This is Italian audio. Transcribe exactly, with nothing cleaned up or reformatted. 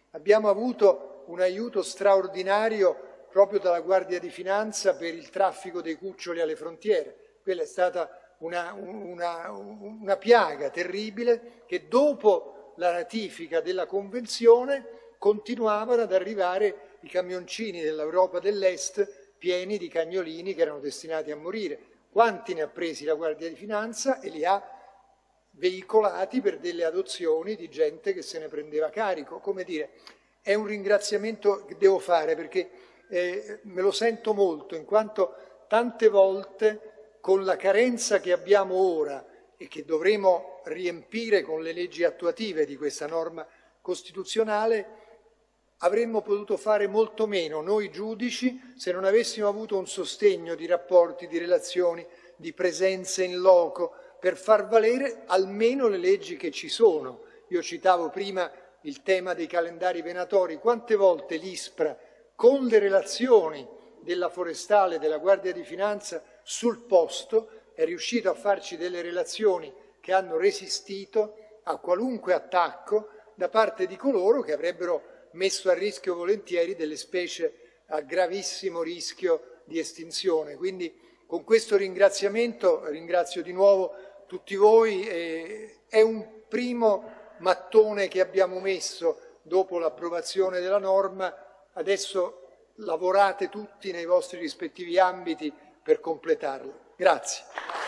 Abbiamo avuto un aiuto straordinario proprio dalla Guardia di Finanza per il traffico dei cuccioli alle frontiere. Quella è stata una, una, una piaga terribile che dopo la ratifica della Convenzione continuavano ad arrivare i camioncini dell'Europa dell'Est pieni di cagnolini che erano destinati a morire. Quanti ne ha presi la Guardia di Finanza e li ha veicolati per delle adozioni di gente che se ne prendeva carico? Come dire, è un ringraziamento che devo fare perché eh, me lo sento molto, in quanto tante volte con la carenza che abbiamo ora e che dovremo riempire con le leggi attuative di questa norma costituzionale, avremmo potuto fare molto meno noi giudici se non avessimo avuto un sostegno di rapporti, di relazioni, di presenze in loco per far valere almeno le leggi che ci sono. Io citavo prima il tema dei calendari venatori. Quante volte l'ISPRA, con le relazioni della Forestale e della Guardia di Finanza sul posto, è riuscito a farci delle relazioni che hanno resistito a qualunque attacco da parte di coloro che avrebbero messo a rischio volentieri delle specie a gravissimo rischio di estinzione. Quindi con questo ringraziamento ringrazio di nuovo tutti voi. Eh, è un primo mattone che abbiamo messo dopo l'approvazione della norma, adesso lavorate tutti nei vostri rispettivi ambiti per completarla. Grazie.